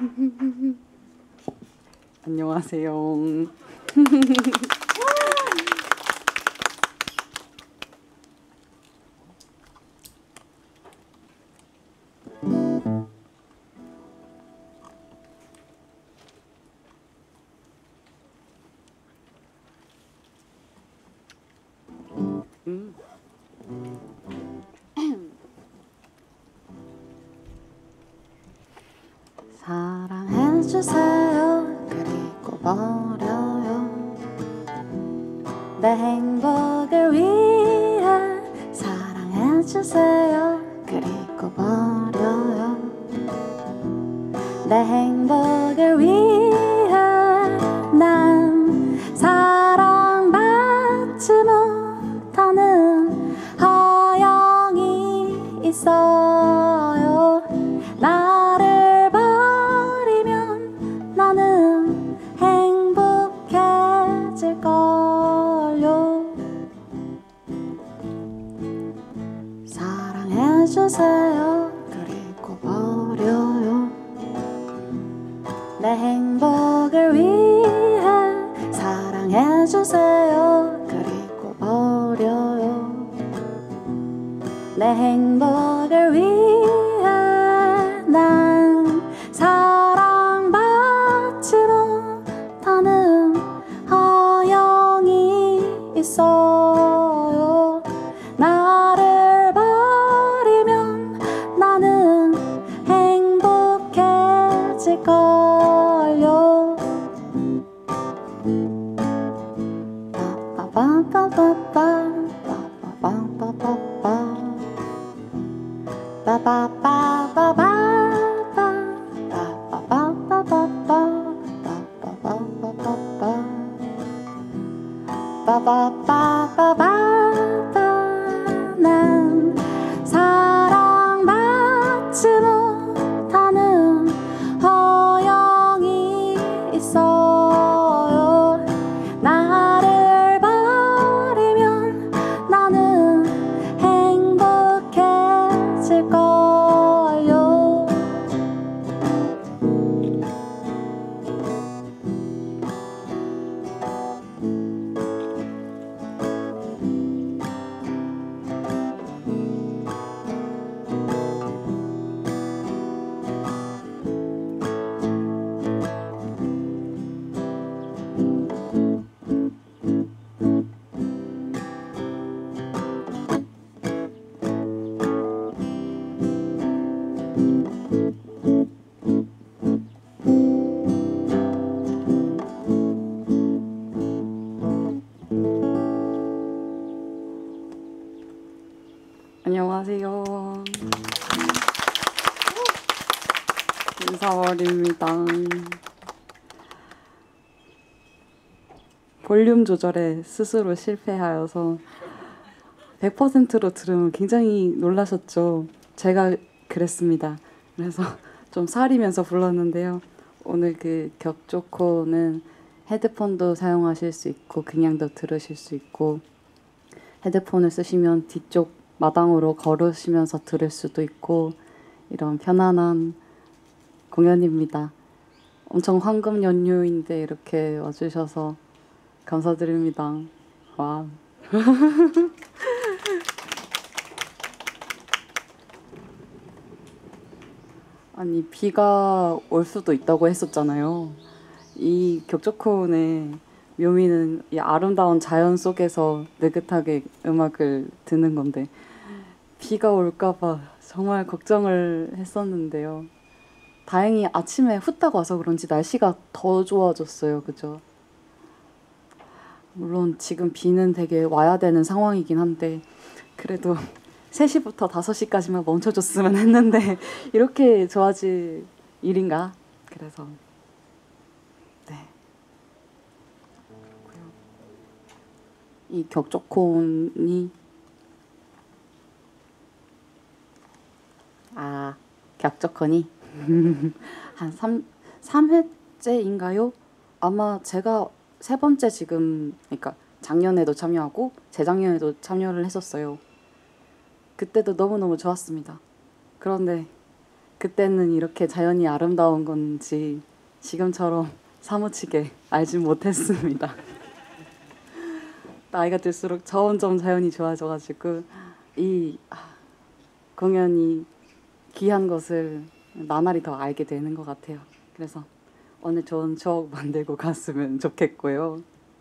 안녕하세요. 사랑해주세요. 그리고 버려요. 내 행복을 위해 사랑해주세요. 그리고 버려요. 내 행복을 위해 난 사랑받지 못하는 허영이 있어요. 나를 버리면 나는 행복해질걸요. 사랑해주세요. 그리고 버려요. 내 행복을 위해 사랑해주세요. 그리고 버려요. 내 행복을 위해 난 사랑받지 못하는 허영이 있어요. 나를 버리면 나는 행복해질걸요. 난 사랑받지 못하는 허영이 있어요. 나를 버리면 나는 행복해질걸요. 안녕하세요. 인사월입니다. 볼륨 조절에 스스로 실패하여서 100%로 들으면 굉장히 놀라셨죠? 제가 그랬습니다. 그래서 좀 사리면서 불렀는데요. 오늘 그 격조코는 헤드폰도 사용하실 수 있고 그냥도 들으실 수 있고 헤드폰을 쓰시면 뒤쪽 마당으로 걸으시면서 들을 수도 있고 이런 편안한 공연입니다. 엄청 황금 연휴인데 이렇게 와주셔서 감사드립니다. 와. 아니 비가 올 수도 있다고 했었잖아요. 이 격조코의 묘미는 이 아름다운 자연 속에서 느긋하게 음악을 듣는 건데 비가 올까봐 정말 걱정을 했었는데요. 다행히 아침에 후딱 와서 그런지 날씨가 더 좋아졌어요. 그죠? 물론 지금 비는 되게 와야 되는 상황이긴 한데 그래도 3시부터 5시까지만 멈춰줬으면 했는데 이렇게 좋아질 일인가? 그래서 네. 이 격조콘이 격조콘이 한 3회째인가요? 아마 제가 3번째 지금 그러니까 작년에도 참여하고 재작년에도 참여를 했었어요. 그때도 너무너무 좋았습니다. 그런데 그때는 이렇게 자연이 아름다운 건지 지금처럼 사무치게 알진 못했습니다. 나이가 들수록 점점 자연이 좋아져가지고 이 공연이 귀한 것을 나날이 더 알게 되는 것 같아요. 그래서 오늘 좋은 추억 만들고 갔으면 좋겠고요.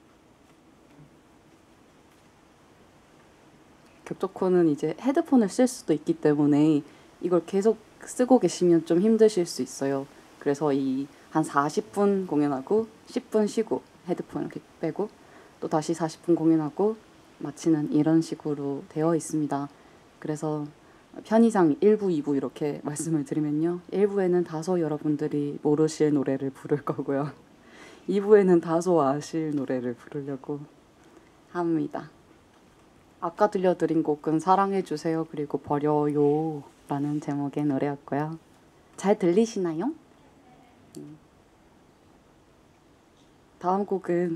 격조콘은 이제 헤드폰을 쓸 수도 있기 때문에 이걸 계속 쓰고 계시면 좀 힘드실 수 있어요. 그래서 이 한 40분 공연하고 10분 쉬고 헤드폰 이렇게 빼고 또 다시 40분 공연하고 마치는 이런 식으로 되어 있습니다. 그래서 편의상 1부, 2부 이렇게 말씀을 드리면요. 1부에는 다소 여러분들이 모르실 노래를 부를 거고요. 2부에는 다소 아실 노래를 부르려고 합니다. 아까 들려드린 곡은 사랑해주세요 그리고 버려요 라는 제목의 노래였고요. 잘 들리시나요? 다음 곡은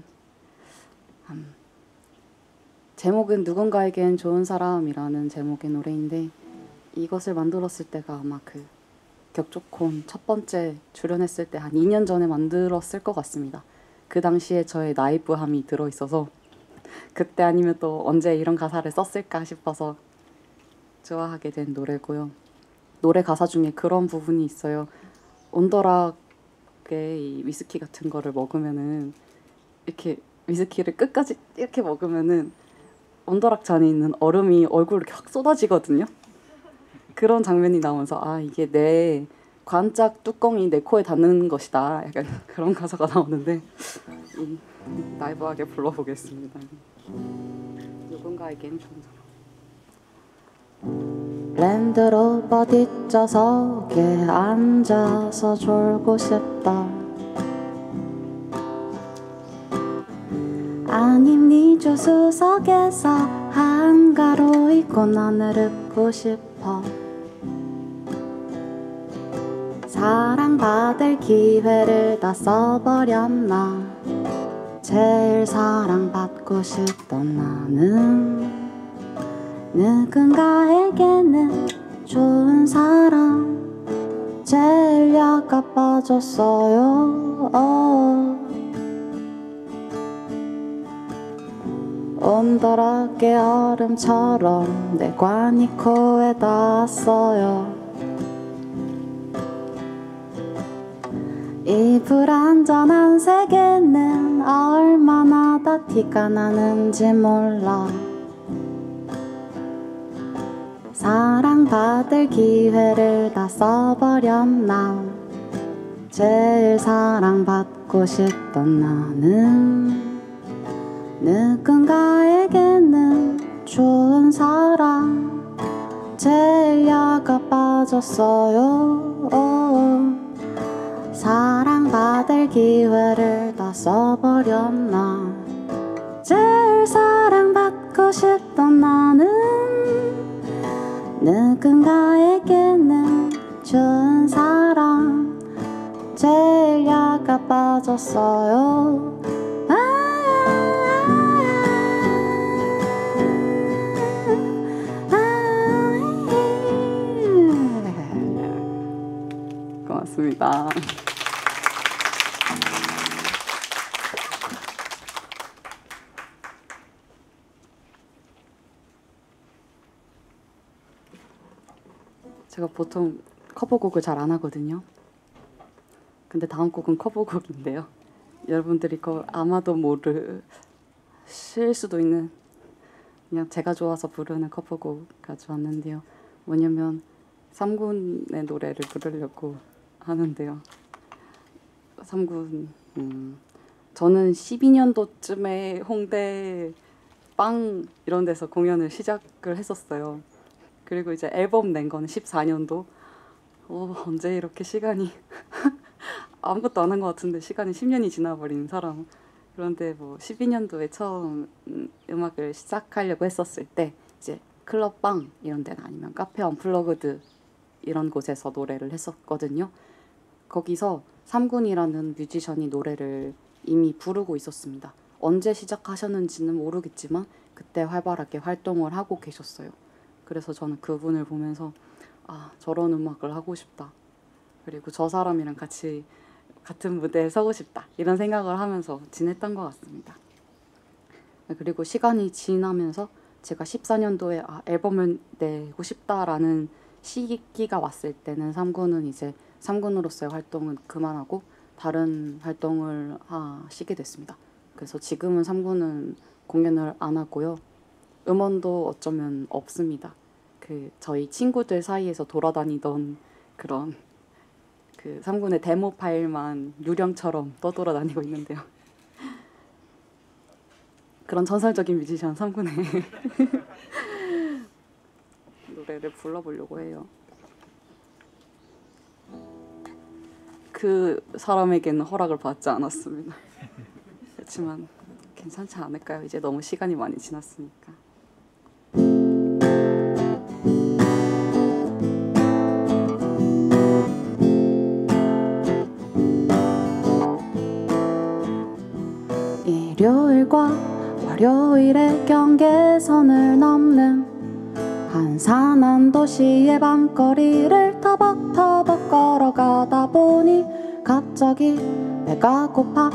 제목은 누군가에겐 좋은 사람이라는 제목의 노래인데 이것을 만들었을 때가 아마 그 격조콘 첫 번째 출연했을 때 한 2년 전에 만들었을 것 같습니다. 그 당시에 저의 나이브함이 들어있어서 그때 아니면 또 언제 이런 가사를 썼을까 싶어서 좋아하게 된 노래고요. 노래 가사 중에 그런 부분이 있어요. 온더락에 이 위스키 같은 거를 먹으면은 이렇게 위스키를 끝까지 이렇게 먹으면은 온더락 잔에 있는 얼음이 얼굴로 이렇게 확 쏟아지거든요. 그런 장면이 나오면서 아 이게 내 관짝 뚜껑이 내 코에 닿는 것이다. 약간 그런 가사가 나오는데 라이브하게 불러보겠습니다. 누군가에겐 좋은 사람. 랜드로버 뒷좌석에 앉아서 졸고 싶다. 아님 네 조수석에서 한가로 있고 너를 웃고 싶어. 사랑받을 기회를 다 써버렸나. 제일 사랑받고 싶던 나는 누군가에게는 좋은 사람. 제일 약가 빠졌어요. 온더락의 얼음처럼 내 관이 코에 닿았어요. 이 불완전한 세계는 얼마나 다 티가 나는지 몰라. 사랑받을 기회를 다 써버렸나. 제일 사랑받고 싶던 나는 누군가에게는 좋은 사람. 제일 약가 빠졌어요. 사랑받을 기회를 다 써버렸나. 제일 사랑받고 싶던 나는 누군가에게는 좋은 사람. 제일 약가 빠졌어요. 고맙습니다. 제가 보통 커버곡을 잘 안 하거든요. 근데 다음 곡은 커버곡인데요. 여러분들이 그걸 아마도 모르실 수도 있는 그냥 제가 좋아서 부르는 커버곡 가져왔는데요. 뭐냐면 삼군의 노래를 부르려고 하는데요. 삼군 저는 12년도쯤에 홍대 빵 이런 데서 공연을 시작을 했었어요. 그리고 이제 앨범 낸 건 14년도. 언제 이렇게 시간이 아무것도 안 한 것 같은데 시간이 10년이 지나버린 사람. 그런데 뭐 12년도에 처음 음악을 시작하려고 했었을 때 이제 클럽빵 이런 데나 아니면 카페 언플러그드 이런 곳에서 노래를 했었거든요. 거기서 삼군이라는 뮤지션이 노래를 이미 부르고 있었습니다. 언제 시작하셨는지는 모르겠지만 그때 활발하게 활동을 하고 계셨어요. 그래서 저는 그분을 보면서 아 저런 음악을 하고 싶다 그리고 저 사람이랑 같이 같은 무대에 서고 싶다 이런 생각을 하면서 지냈던 것 같습니다. 그리고 시간이 지나면서 제가 14년도에 앨범을 내고 싶다라는 시기가 왔을 때는 삼군은 이제 삼군으로서의 활동은 그만하고 다른 활동을 하시게 됐습니다. 그래서 지금은 삼군은 공연을 안 하고요. 음원도 어쩌면 없습니다. 그 저희 친구들 사이에서 돌아다니던 그런 그 삼군의 데모 파일만 유령처럼 떠돌아다니고 있는데요. 그런 전설적인 뮤지션 삼군의 노래를 불러보려고 해요. 그 사람에게는 허락을 받지 않았습니다. 그렇지만 괜찮지 않을까요? 이제 너무 시간이 많이 지났으니까. 일요일과 월요일의 경계선을 넘는 한산한 도시의 밤거리를 터벅터벅 걸어가다 보니 갑자기 배가 고파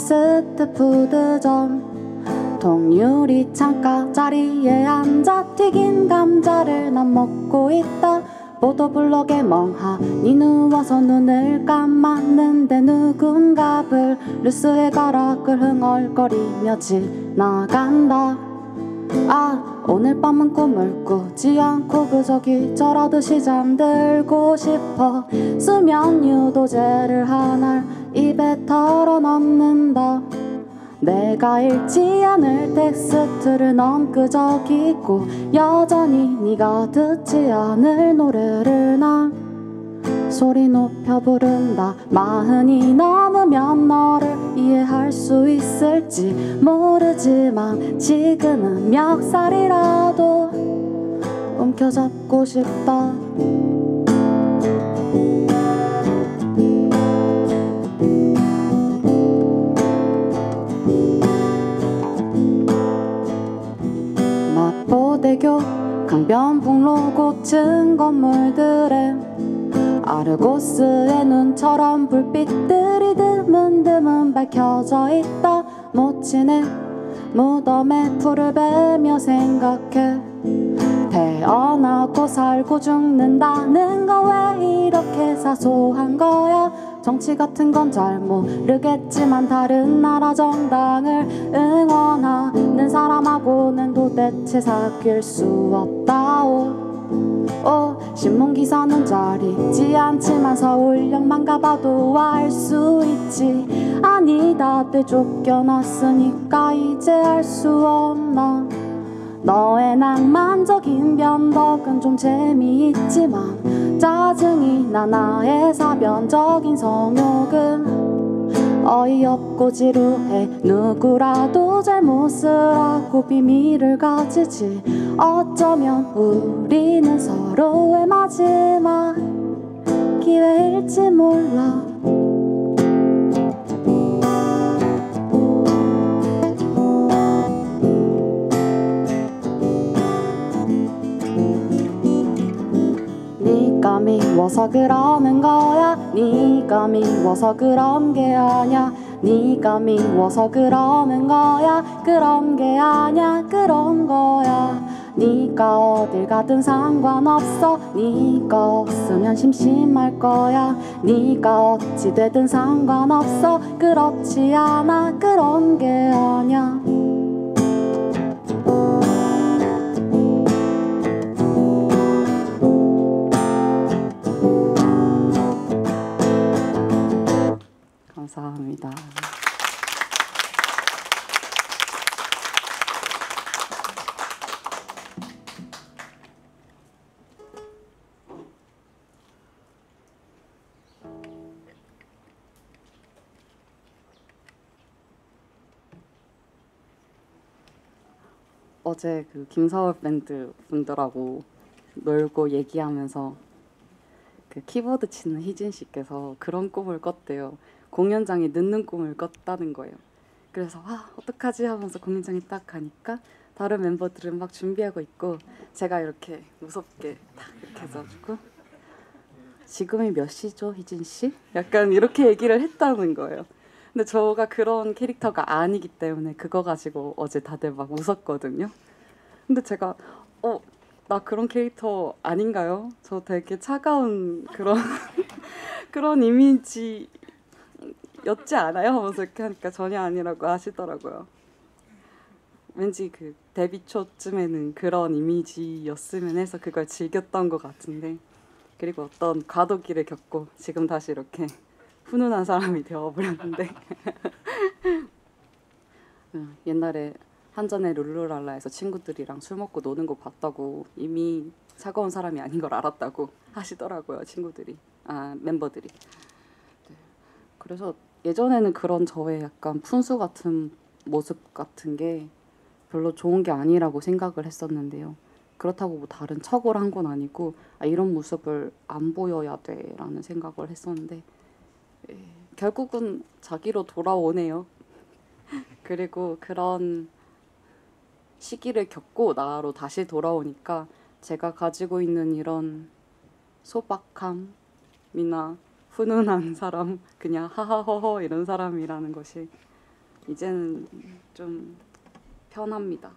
패스트푸드점 통유리 창가 자리에 앉아 튀긴 감자를 난 먹고 있다. 보도블록에 멍하니 누워서 눈을 감았는데 누군가 블루스의 가락을 흥얼거리며 지나간다. 오늘 밤은 꿈을 꾸지 않고 그저 기절하듯이 잠들고 싶어. 수면 유도제를 하나 입에 털어 넣는다. 내가 읽지 않을 텍스트를 넌 끄적이고 여전히 네가 듣지 않을 노래를 난 소리 높여 부른다. 40이 넘으면 너를 이해할 수 있을지 모르지만 지금은 멱살이라도 움켜잡고 싶다. 마포대교 강변북로 고층 건물들에 아르고스의 눈처럼 불빛들이 드문드문 밝혀져 있다. 모친의 무덤에 풀을 베며 생각해. 태어나고 살고 죽는다는 거 왜 이렇게 사소한 거야. 정치 같은 건 잘 모르겠지만 다른 나라 정당을 응원하는 사람하고는 도대체 사귈 수 없다오. 신문기사는 잘 읽지 않지만 서울역만 가봐도 알 수 있지. 아니 다들 쫓겨났으니까 이제 알 수 없나. 너의 낭만적인 변덕은 좀 재미있지만 짜증이 나. 나의 사변적인 성욕은 어이없고 지루해. 누구라도 잘못을 하고 비밀을 가지지. 어쩌면 우리는 서로의 마지막 기회일지 몰라. 네가 미워서 그러는 거야. 네가 미워서 그런 게 아냐. 네가 미워서 그러는 거야. 그런 게 아냐. 그런 거야. 네가 어딜 가든 상관없어. 네가 없으면 심심할 거야. 네가 어찌 되든 상관없어. 그렇지 않아. 그런 게 아냐. 감사합니다. 어제 그 김서울 밴드 분들하고 놀고 얘기하면서 그 키보드 치는 희진 씨께서 그런 꿈을 꿨대요. 공연장에 늦는 꿈을 꿨다는 거예요. 그래서 어떡하지 하면서 공연장에 딱 가니까 다른 멤버들은 막 준비하고 있고 제가 이렇게 무섭게 딱 이렇게 해가지고 지금이 몇 시죠, 희진 씨? 약간 이렇게 얘기를 했다는 거예요. 근데 저가 그런 캐릭터가 아니기 때문에 그거 가지고 어제 다들 막 웃었거든요. 근데 제가 나 그런 캐릭터 아닌가요? 저 되게 차가운 그런 그런 이미지였지 않아요? 하면서 이렇게 하니까 전혀 아니라고 하시더라고요. 왠지 그 데뷔 초쯤에는 그런 이미지였으면 해서 그걸 즐겼던 것 같은데, 그리고 어떤 과도기를 겪고 지금 다시 이렇게 훈훈한 사람이 되어버렸는데 옛날에 한전의 룰루랄라에서 친구들이랑 술 먹고 노는 거 봤다고 이미 차가운 사람이 아닌 걸 알았다고 하시더라고요. 친구들이, 멤버들이. 네. 그래서 예전에는 그런 저의 약간 푼수 같은 모습 같은 게 별로 좋은 게 아니라고 생각을 했었는데요. 그렇다고 뭐 다른 척을 한 건 아니고 이런 모습을 안 보여야 돼라는 생각을 했었는데 결국은 자기로 돌아오네요. 그리고 그런 시기를 겪고 나로 다시 돌아오니까 제가 가지고 있는 이런 소박함이나 훈훈한 사람, 그냥 하하허허 이런 사람이라는 것이 이제는 좀 편합니다.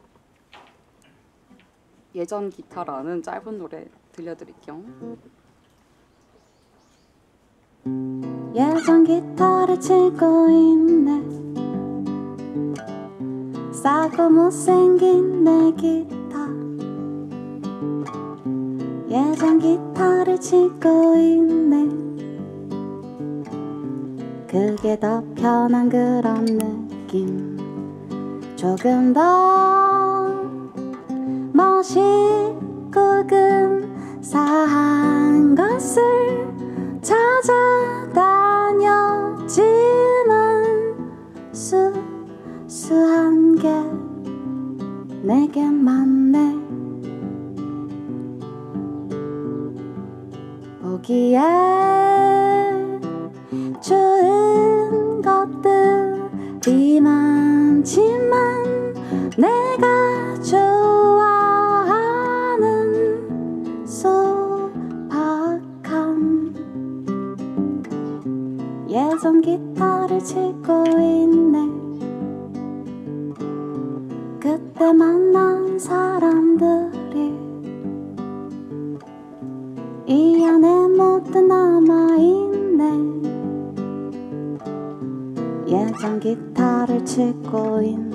예전 기타라는 짧은 노래 들려드릴게요. 예전 기타를 치고 있네. 싸고 못생긴 내 기타. 예전 기타를 치고 있네. 그게 더 편한 그런 느낌. 조금 더 멋있고 근사한 것을 찾아다녔지만 수수한 게 내겐 많네. 보기에 좋은 것들이 많지만 내가 좋아하는 소박한 예전 기타를 치고 있네. 그때 만난 사람들이 이 안에 모두 남아있네. 예전 기타를 치고 있네.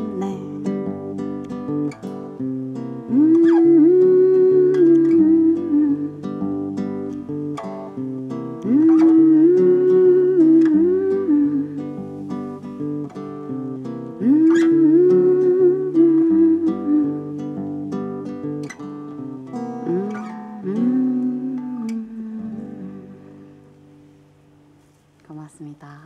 고맙습니다.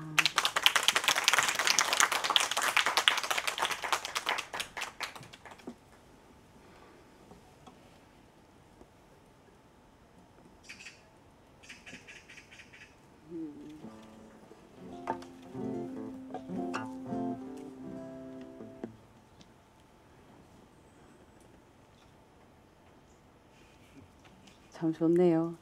참 좋네요.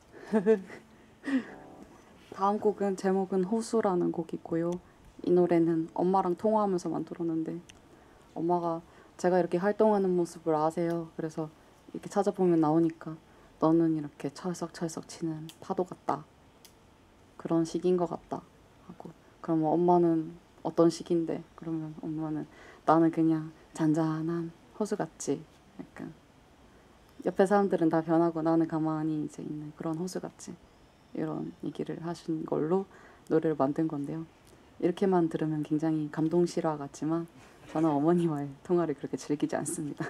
다음 곡은 제목은 호수라는 곡이고요. 이 노래는 엄마랑 통화하면서 만들었는데 엄마가 제가 이렇게 활동하는 모습을 아세요. 그래서 이렇게 찾아보면 나오니까 너는 이렇게 철썩철썩 치는 파도 같다. 그런 시기인 것 같다 하고, 그럼 엄마는 어떤 시기인데? 그러면 엄마는 나는 그냥 잔잔한 호수 같지. 약간 옆에 사람들은 다 변하고 나는 가만히 이제 있는 그런 호수 같지. 이런 얘기를 하신 걸로 노래를 만든 건데요. 이렇게만 들으면 굉장히 감동 실화 같지만 저는 어머니와의 통화를 그렇게 즐기지 않습니다.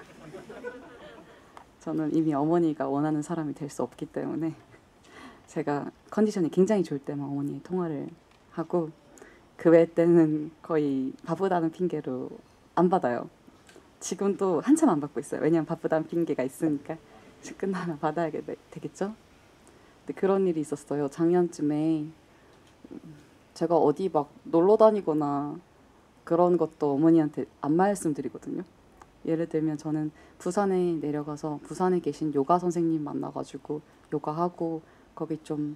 저는 이미 어머니가 원하는 사람이 될 수 없기 때문에 제가 컨디션이 굉장히 좋을 때만 어머니의 통화를 하고, 그 외 때는 거의 바쁘다는 핑계로 안 받아요. 지금도 한참 안 받고 있어요. 왜냐면 바쁘다는 핑계가 있으니까 끝나면 받아야 되겠죠. 근데 그런 일이 있었어요. 작년쯤에 제가 어디 막 놀러 다니거나 그런 것도 어머니한테 안 말씀드리거든요. 예를 들면 저는 부산에 내려가서 부산에 계신 요가 선생님 만나가지고 요가하고 거기 좀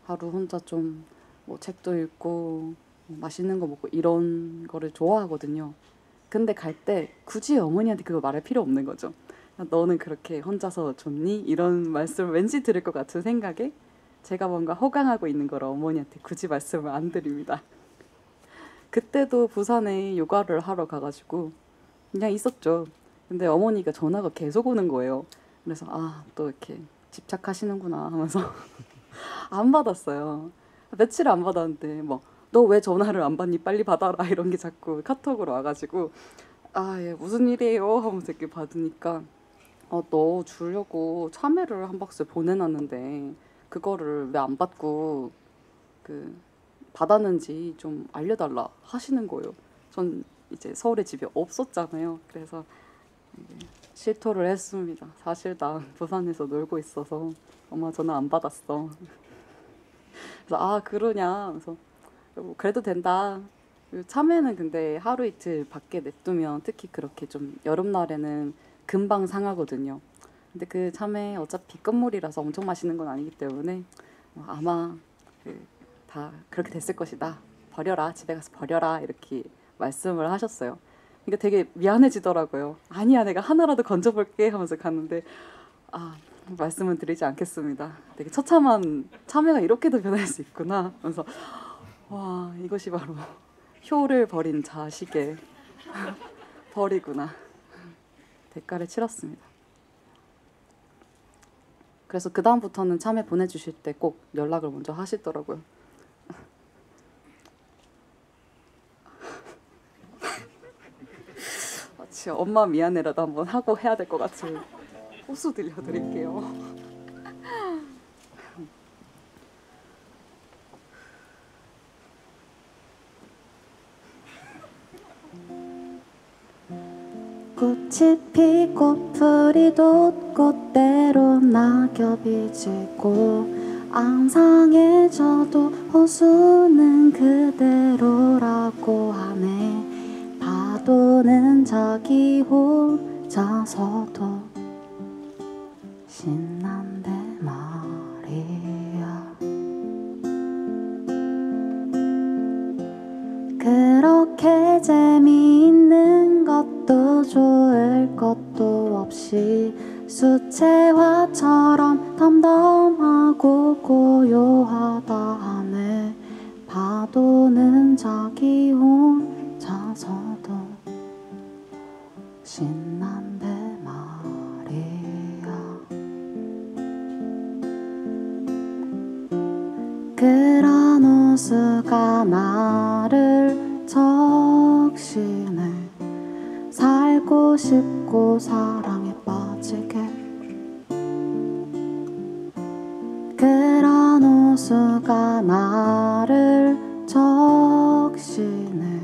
하루 혼자 좀 뭐 책도 읽고 맛있는 거 먹고 이런 거를 좋아하거든요. 근데 갈 때 굳이 어머니한테 그거 말할 필요 없는 거죠. 너는 그렇게 혼자서 좋니? 이런 말씀을 왠지 들을 것 같은 생각에 제가 뭔가 허강하고 있는 걸 어머니한테 굳이 말씀을 안 드립니다. 그때도 부산에 요가를 하러 가가지고 그냥 있었죠. 근데 어머니가 전화가 계속 오는 거예요. 그래서 또 이렇게 집착하시는구나 하면서 안 받았어요. 며칠 안 받았는데 너 왜 전화를 안 받니? 빨리 받아라 이런 게 자꾸 카톡으로 와가지고 예, 무슨 일이에요? 하면서 이렇게 받으니까 너 주려고 참외를 한 박스 보내놨는데 그거를 왜 안 받고 그 받았는지 좀 알려달라 하시는 거예요. 전 이제 서울에 집이 없었잖아요. 그래서 실토를 했습니다. 사실 나 부산에서 놀고 있어서 엄마 전화 안 받았어. 그래서 그러냐. 그래서 그래도 된다. 참외는 근데 하루 이틀 밖에 냅두면 특히 그렇게 좀 여름날에는 금방 상하거든요. 근데 그 참외 어차피 끝물이라서 엄청 맛있는 건 아니기 때문에 아마 다 그렇게 됐을 것이다. 버려라. 집에 가서 버려라. 이렇게 말씀을 하셨어요. 그러니까 되게 미안해지더라고요. 아니야, 내가 하나라도 건져볼게 하면서 갔는데 말씀은 드리지 않겠습니다. 되게 처참한 참외가 이렇게도 변할 수 있구나. 그래서 와, 이것이 바로 효를 버린 자식의 벌이구나. 대가를 치렀습니다. 그래서 그 다음부터는 참외 보내주실 때 꼭 연락을 먼저 하시더라고요. 마치 엄마 미안해라도 한번 하고 해야 될 것 같은 호수 들려드릴게요. 꽃이 피고 풀이 돋고 때론 낙엽이 지고 앙상해져도 호수는 그대로라고 하네. 파도는 자기 혼자서도 신난데 말이야. 그렇게 재미있는 것도 좋을 것도 없이 수채화처럼 덤덤하고 고요하다 하네. 파도는 자기 혼자서도 신난데 말이야. 그런 호수가 나를 적시네. 살고 싶고 사랑에 빠지게. 그런 호수가 나를 적시네.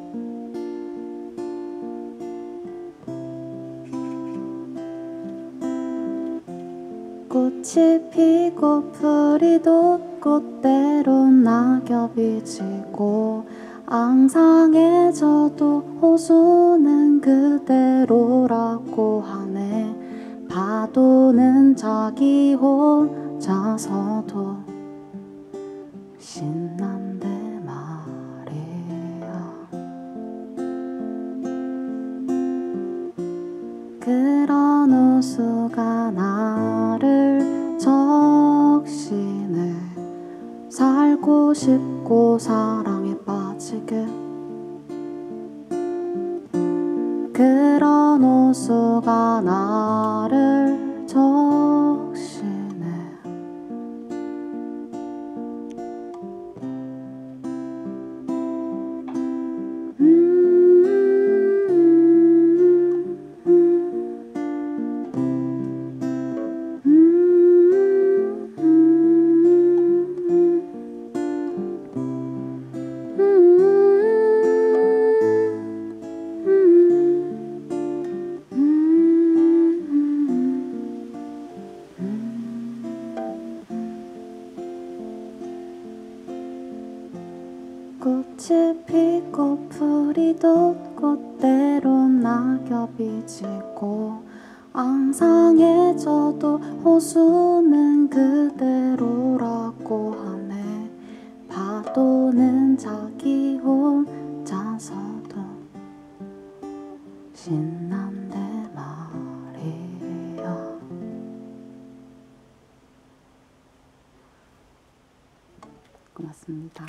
꽃이 피고 풀이 돋고 때론 낙엽이 지고 앙상해져도 호수는 그대로라고 하네. 파도는 자기 혼자서도 신난데 말이야. 그런 호수가 나를 적시네. 살고 싶고 사랑에 빠지게. 그런 호수가 나를 적시네. 꽃이 피고 풀이 돋고 때론 낙엽이 지고 앙상해져도 호수는 그대로라고 하네. 또는 자기 혼자서도 신난데 말이야. 고맙습니다.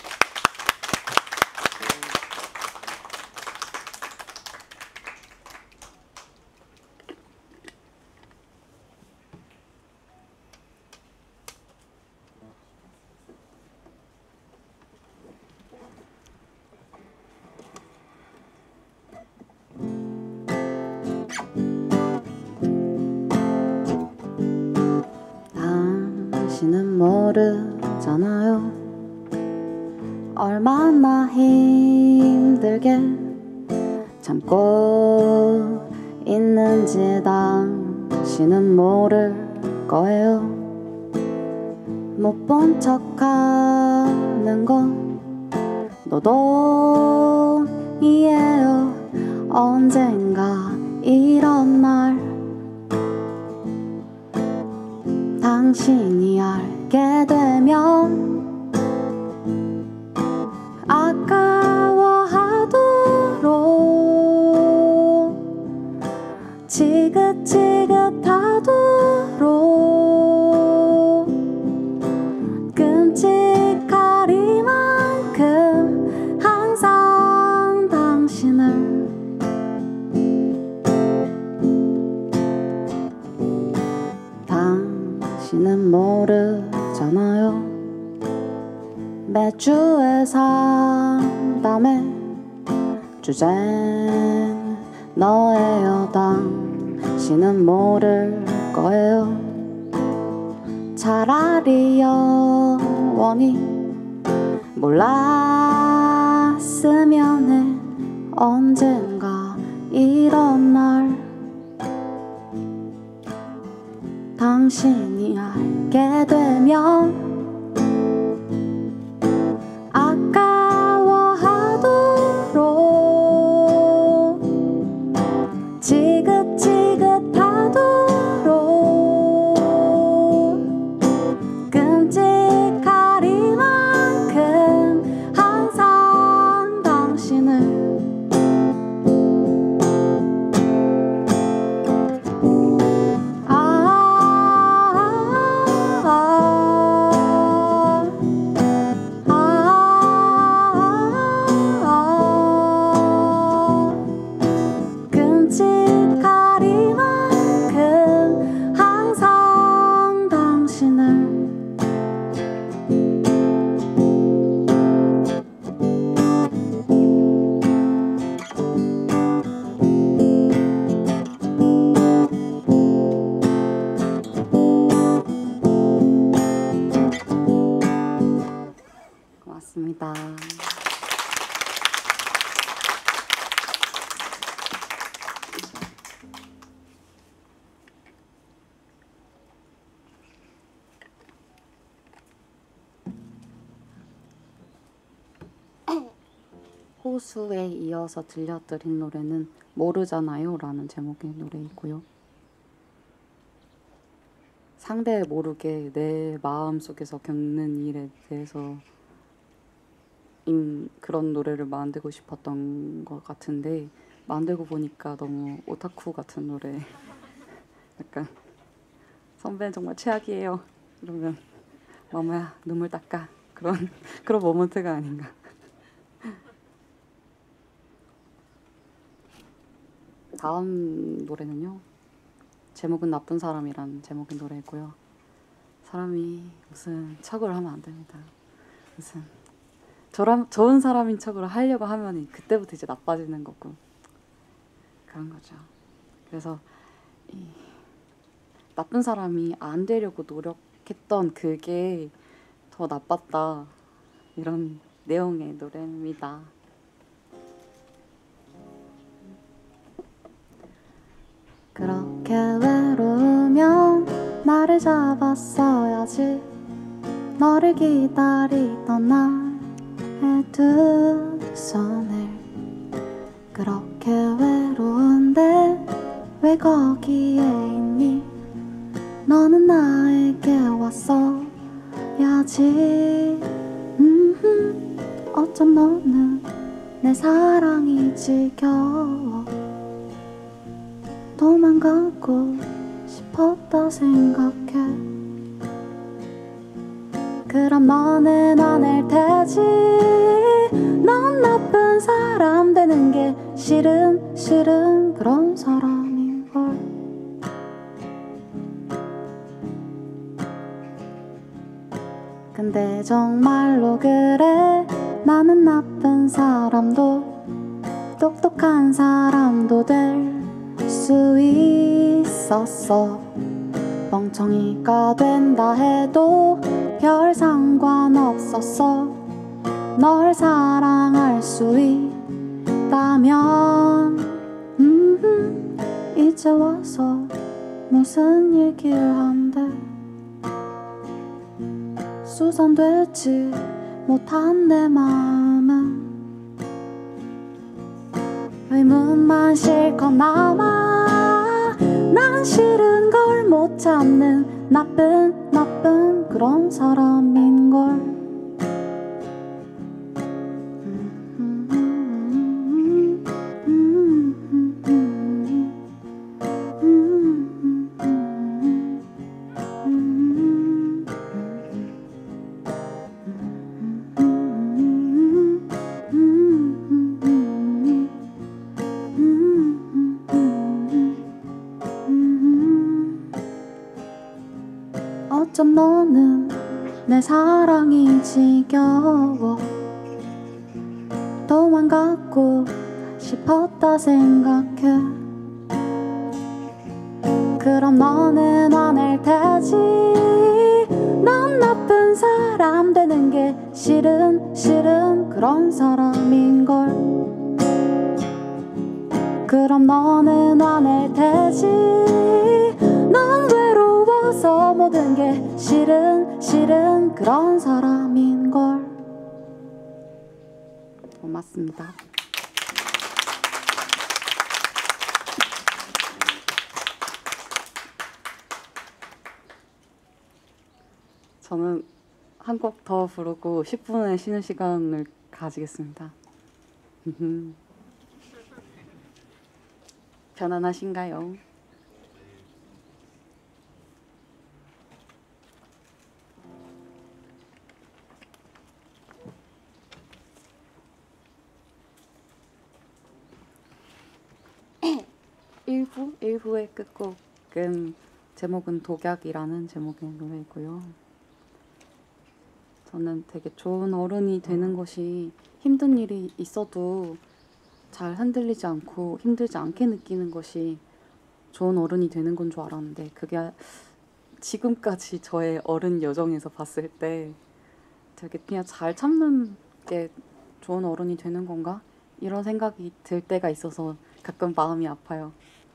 당신은 모르잖아요. 얼마나 힘들게 참고 있는지 당신은 모를 거예요. 못 본 척하는 건 너도 이해요. 언젠가 이런 날 당신이 알게 되면 아까워하도록 지긋지긋하도록 끔찍하리만큼 항상 당신을 당신은 모르잖아요. 매주의 상담의 주제는 너예요. 당신은 모를 거예요. 차라리 영원히 몰랐으면 해. 언젠가 이런 날 당신이 알게 되면 아까워하도록 지긋지긋하도록 끔찍하리만큼 항상 당신을 끔찍하리만큼 항상 당신을 고맙습니다. 호수에 이어서 들려드린 노래는 모르잖아요 라는 제목의 노래이고요. 상대 모르게 내 마음속에서 겪는 일에 대해서 그런 노래를 만들고 싶었던 것 같은데 만들고 보니까 너무 오타쿠 같은 노래. 약간 선배는 정말 최악이에요 이러면 마마야 눈물 닦아 그런 모먼트가 아닌가. 다음 노래는요, 제목은 나쁜 사람이란 제목의 노래고요. 사람이 무슨 척을 하면 안 됩니다. 무슨 좋은 사람인 척을 하려고 하면 그때부터 이제 나빠지는 거고 그런 거죠. 그래서 이 나쁜 사람이 안 되려고 노력했던 그게 더 나빴다, 이런 내용의 노래입니다. 그렇게 외로우면 나를 잡았어야지. 너를 기다리던 나의 두 손을. 그렇게 외로운데 왜 거기에 있니? 너는 나에게 왔어야지. 어쩜 너는 내 사랑이 지겨워 도망가고 싶었다 생각해. 그럼 너는 화낼 테지. 넌 나쁜 사람 되는 게 싫은 그런 사람인걸. 근데 정말로 그래. 나는 나쁜 사람도 똑똑한 사람도 될 수 있었어. 멍청이가 된다 해도 별 상관없었어. 널 사랑할 수 있다면 이제 와서 무슨 얘기를 한대. 수선되지 못한 내 마음은 의문만 실컷 남아. 난 싫은 걸 못 참는 나쁜 그런 사람인걸. 어쩜 너는 내 사랑이 지겨워 도망가고 싶었다 생각해. 그럼 너는 화낼 테지. 넌 나쁜 사람 되는 게 싫은 그런 사람인걸. 그럼 너는 화낼 테지. 넌 외로워서 모든 게 싫은 그런 사람인걸. 고맙습니다. 저는 한 곡 더 부르고 10분의 쉬는 시간을 가지겠습니다. 편안하신가요? 일부의 끝곡은 제목은 독약이라는 제목의 노래이고요. 저는 되게 좋은 어른이 되는 것이 힘든 일이 있어도 잘 흔들리지 않고 힘들지 않게 느끼는 것이 좋은 어른이 되는 건 줄 알았는데, 그게 지금까지 저의 어른 여정에서 봤을 때 되게 그냥 잘 참는 게 좋은 어른이 되는 건가? 이런 생각이 들 때가 있어서 가끔 마음이 아파요.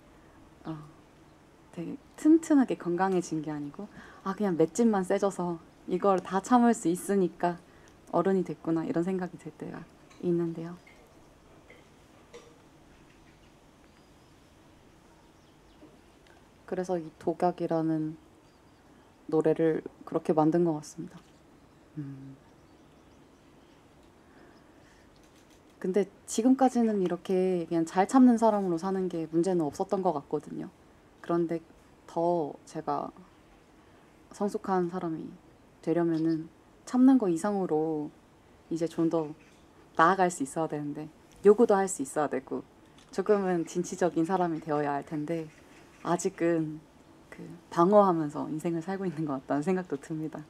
되게 튼튼하게 건강해진 게 아니고 그냥 맷집만 세져서 이걸 다 참을 수 있으니까 어른이 됐구나, 이런 생각이 들 때가 있는데요. 그래서 이 독약이라는 노래를 그렇게 만든 것 같습니다. 근데 지금까지는 이렇게 그냥 잘 참는 사람으로 사는 게 문제는 없었던 것 같거든요. 그런데 더 제가 성숙한 사람이 되려면은 참는 거 이상으로 이제 좀 더 나아갈 수 있어야 되는데, 요구도 할 수 있어야 되고, 조금은 진취적인 사람이 되어야 할 텐데 아직은 그 방어하면서 인생을 살고 있는 것 같다는 생각도 듭니다.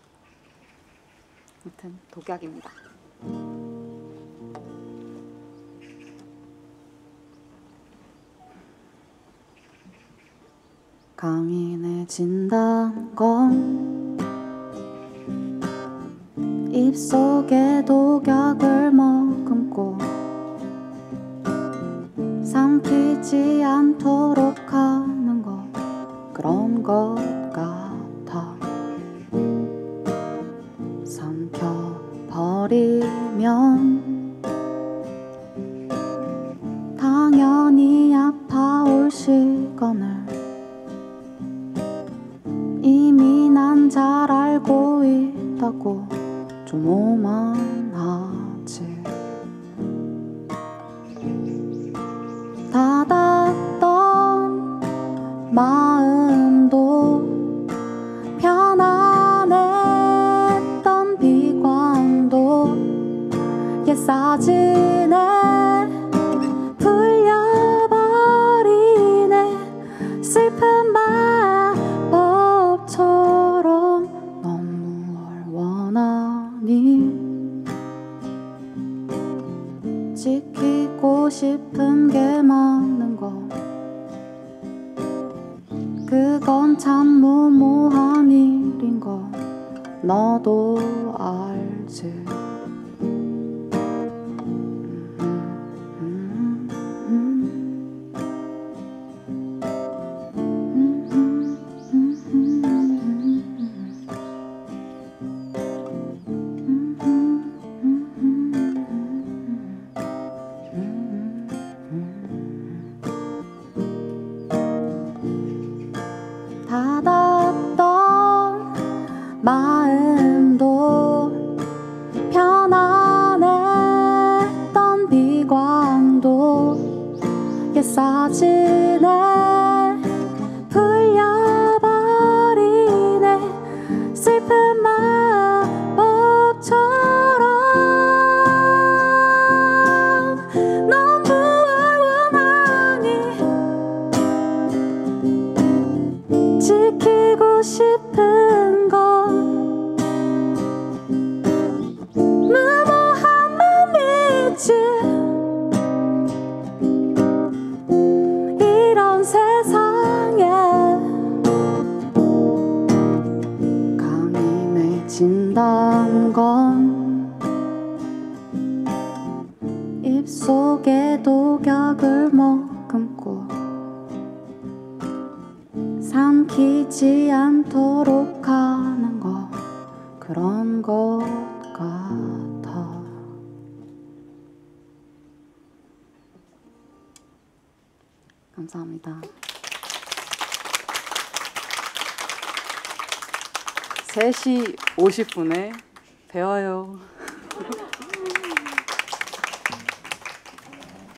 아무튼 독약입니다. 강인해진단 건 입속에 독약을 머금고 삼키지 않도록 하는 것, 그런 것 같아. 삼켜버리면 당연히 아파올 시간을 이미 난 잘 알고 있다고 좀 오만하다. 마음도 편안했던 비관도 옛사진에 풀려버리네. 슬픈 마법처럼 넌 무얼 원하니? 지키고 싶은 게 많은 거 그건 참 무모한 일인 거 너도 알지. 닫았던 마음도 편안했던 비관도 옛사진에 풀려버리네. 슬픈 마법처럼 넌 무얼 원하니? 지키고 싶은 건 무모함만 믿지. 이런 세상에 강인해진단 건 입속에 독약을 머금고 삼키지 않도록 하는 거 그런 것 같아. 감사합니다. 3시 50분에 배워요.